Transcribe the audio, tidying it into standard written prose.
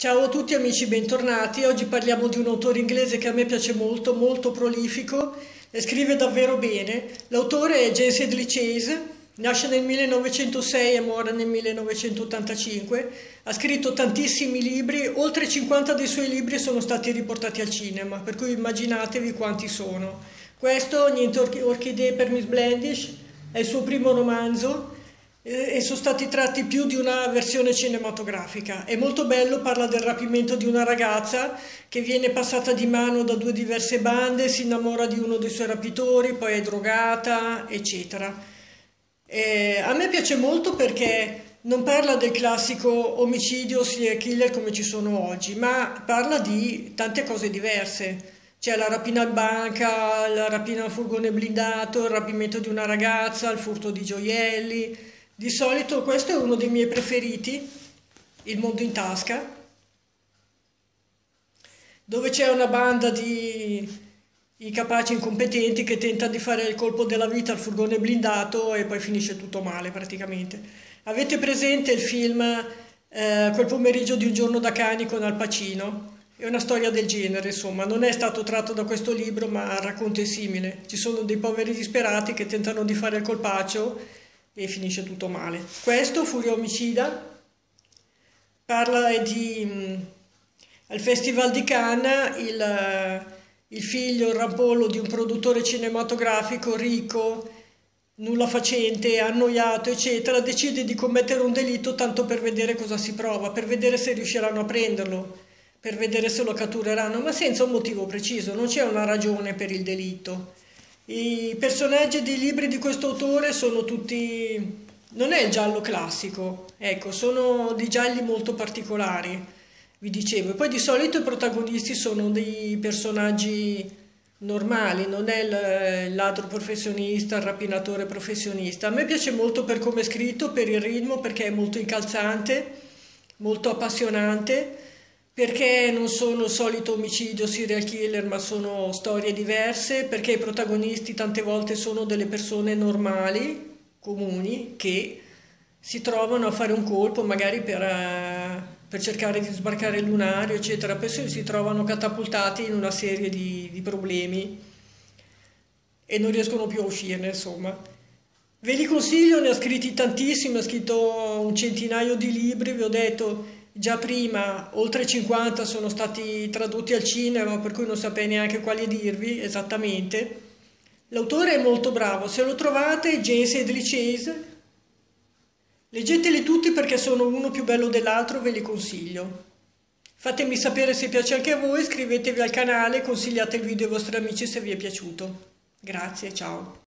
Ciao a tutti amici, bentornati. Oggi parliamo di un autore inglese che a me piace molto, molto prolifico e scrive davvero bene. L'autore è James Hadley Chase, nasce nel 1906 e muore nel 1985. Ha scritto tantissimi libri, oltre 50 dei suoi libri sono stati riportati al cinema, per cui immaginatevi quanti sono. Questo, Niente orchidee per Miss Blandish, è il suo primo romanzo e sono stati tratti più di una versione cinematografica. È molto bello, parla del rapimento di una ragazza che viene passata di mano da due diverse bande, si innamora di uno dei suoi rapitori, poi è drogata, eccetera. A me piace molto perché non parla del classico omicidio serial killer come ci sono oggi, ma parla di tante cose diverse. C'è la rapina in banca, la rapina al furgone blindato, il rapimento di una ragazza, il furto di gioielli. Di solito questo è uno dei miei preferiti, Il mondo in tasca, dove c'è una banda di capaci incompetenti che tenta di fare il colpo della vita al furgone blindato e poi finisce tutto male praticamente. Avete presente il film Quel pomeriggio di un giorno da cani con Al Pacino? È una storia del genere, insomma, non è stato tratto da questo libro, ma il racconto è simile. Ci sono dei poveri disperati che tentano di fare il colpaccio e finisce tutto male. Questo, Furia omicida, parla al Festival di Cannes il figlio, il rampollo di un produttore cinematografico ricco, nulla facente, annoiato, eccetera, decide di commettere un delitto tanto per vedere cosa si prova, per vedere se riusciranno a prenderlo, per vedere se lo cattureranno, ma senza un motivo preciso, non c'è una ragione per il delitto. I personaggi dei libri di questo autore sono tutti, non è il giallo classico, ecco, sono dei gialli molto particolari, vi dicevo. E poi di solito i protagonisti sono dei personaggi normali, non è il ladro professionista, il rapinatore professionista. A me piace molto per come è scritto, per il ritmo, perché è molto incalzante, molto appassionante, perché non sono il solito omicidio serial killer, ma sono storie diverse, perché i protagonisti tante volte sono delle persone normali, comuni, che si trovano a fare un colpo magari per cercare di sbarcare il lunario, eccetera, poi si trovano catapultati in una serie di problemi e non riescono più a uscirne, insomma. Ve li consiglio, ne ha scritti tantissimi, ha scritto un centinaio di libri, vi ho detto. Già prima, oltre 50 sono stati tradotti al cinema, per cui non saprei neanche quali dirvi esattamente. L'autore è molto bravo, se lo trovate, James Hadley Chase, leggeteli tutti perché sono uno più bello dell'altro, ve li consiglio. Fatemi sapere se piace anche a voi, iscrivetevi al canale, consigliate il video ai vostri amici se vi è piaciuto. Grazie, ciao.